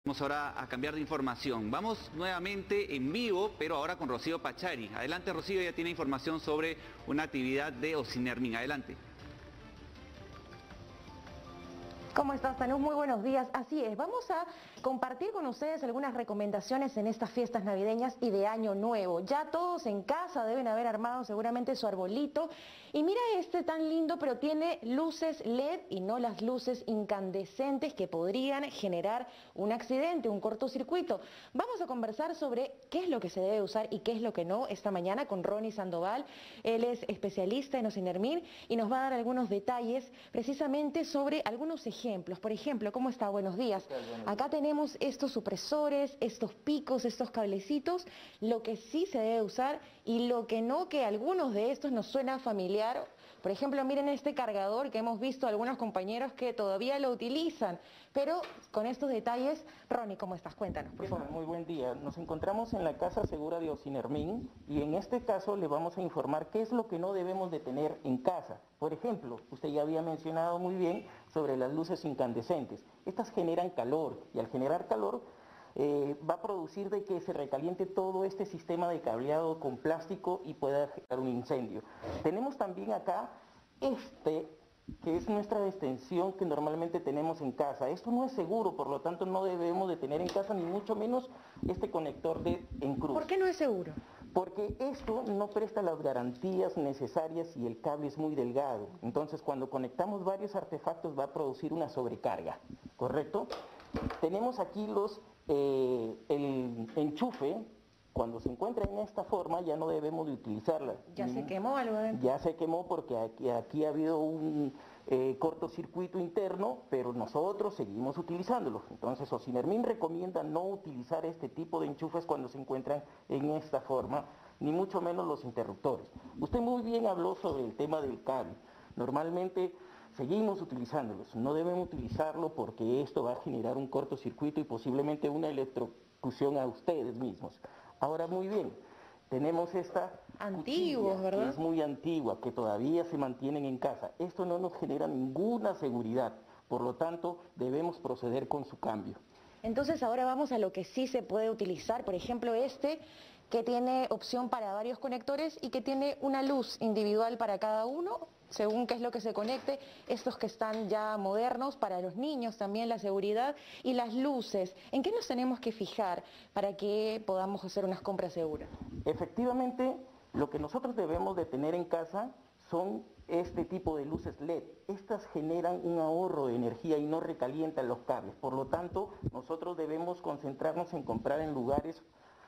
Vamos ahora a cambiar de información. Vamos nuevamente en vivo, pero ahora con Rocío Pachari. Adelante, Rocío, ya tiene información sobre una actividad de Ocinermin. Adelante. ¿Cómo estás, Tanús? Muy buenos días. Así es, vamos a compartir con ustedes algunas recomendaciones en estas fiestas navideñas y de Año Nuevo. Ya todos en casa deben haber armado seguramente su arbolito. Y mira este tan lindo, pero tiene luces LED y no las luces incandescentes que podrían generar un accidente, un cortocircuito. Vamos a conversar sobre qué es lo que se debe usar y qué es lo que no esta mañana con Ronnie Sandoval. Él es especialista en Ocinermin y nos va a dar algunos detalles precisamente sobre algunos ejemplos. Por ejemplo, ¿cómo está? Buenos días. Acá tenemos estos supresores, estos picos, estos cablecitos, lo que sí se debe usar y lo que no, que algunos de estos nos suena familiar. Por ejemplo, miren este cargador que hemos visto algunos compañeros que todavía lo utilizan, pero con estos detalles, Ronnie, ¿cómo estás? Cuéntanos, por favor. Muy buen día. Nos encontramos en la Casa Segura de Ocinermin y en este caso le vamos a informar qué es lo que no debemos de tener en casa. Por ejemplo, usted ya había mencionado muy bien sobre las luces incandescentes. Estas generan calor y al generar calor va a producir de que se recaliente todo este sistema de cableado con plástico y pueda generar un incendio. Tenemos también acá que es nuestra extensión que normalmente tenemos en casa. Esto no es seguro, por lo tanto no debemos de tener en casa ni mucho menos este conector en cruz. ¿Por qué no es seguro? Porque esto no presta las garantías necesarias y el cable es muy delgado. Entonces cuando conectamos varios artefactos va a producir una sobrecarga, ¿correcto? Tenemos aquí el enchufe. Cuando se encuentra en esta forma ya no debemos de utilizarla. ¿Ya se quemó algo adentro? Ya se quemó porque aquí ha habido un cortocircuito interno, pero nosotros seguimos utilizándolo. Entonces Ocinermin recomienda no utilizar este tipo de enchufes cuando se encuentran en esta forma, ni mucho menos los interruptores. Usted muy bien habló sobre el tema del cable. Normalmente seguimos utilizándolos, no debemos utilizarlo porque esto va a generar un cortocircuito y posiblemente una electrocución a ustedes mismos. Ahora muy bien, tenemos esta antiguos, cuchilla, ¿verdad? que es muy antigua, que todavía se mantienen en casa. Esto no nos genera ninguna seguridad, por lo tanto debemos proceder con su cambio. Entonces ahora vamos a lo que sí se puede utilizar, por ejemplo este que tiene opción para varios conectores y que tiene una luz individual para cada uno, según qué es lo que se conecte, estos que están ya modernos para los niños también la seguridad y las luces. ¿En qué nos tenemos que fijar para que podamos hacer unas compras seguras? Efectivamente, lo que nosotros debemos de tener en casa son este tipo de luces LED. Estas generan un ahorro de energía y no recalientan los cables. Por lo tanto, nosotros debemos concentrarnos en comprar en lugares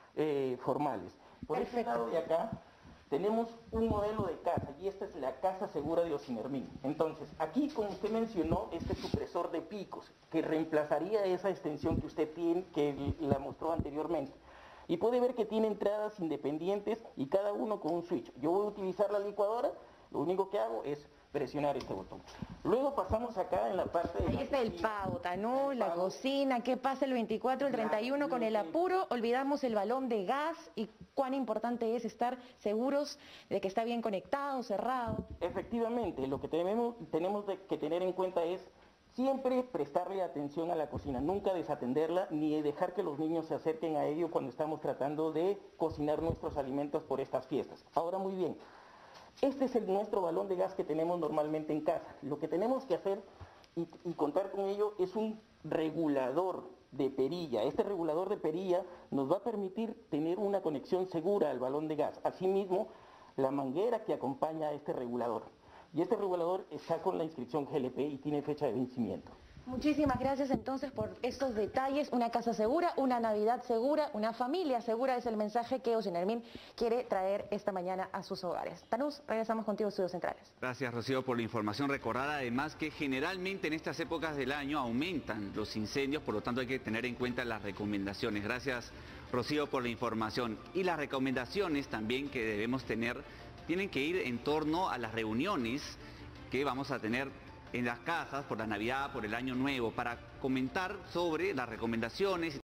formales. Por este lado de acá tenemos un modelo de casa y esta es la Casa Segura de Ocinermin. Entonces, aquí, como usted mencionó, este supresor de picos que reemplazaría esa extensión que usted tiene, que la mostró anteriormente. Y puede ver que tiene entradas independientes y cada uno con un switch. Yo voy a utilizar la licuadora, lo único que hago es presionar este botón. Luego pasamos acá en la parte de... Ahí está el pavo, Tanús, la cocina. ¿Qué pasa el 24, el 31 con el apuro? Olvidamos el balón de gas y cuán importante es estar seguros de que está bien conectado, cerrado. Efectivamente, lo que tenemos que tener en cuenta es siempre prestarle atención a la cocina, nunca desatenderla ni dejar que los niños se acerquen a ello cuando estamos tratando de cocinar nuestros alimentos por estas fiestas. Ahora muy bien, este es nuestro balón de gas que tenemos normalmente en casa. Lo que tenemos que hacer y contar con ello es un regulador de perilla. Este regulador de perilla nos va a permitir tener una conexión segura al balón de gas. Asimismo, la manguera que acompaña a este regulador. Y este regulador está con la inscripción GLP y tiene fecha de vencimiento. Muchísimas gracias entonces por estos detalles. Una casa segura, una Navidad segura, una familia segura es el mensaje que Ocinermin quiere traer esta mañana a sus hogares. Tanús, regresamos contigo a Estudios Centrales. Gracias, Rocío, por la información. Recordar además que generalmente en estas épocas del año aumentan los incendios, por lo tanto hay que tener en cuenta las recomendaciones. Gracias, Rocío, por la información. Y las recomendaciones también que debemos tener tienen que ir en torno a las reuniones que vamos a tener en las casas por la Navidad, por el Año Nuevo, para comentar sobre las recomendaciones.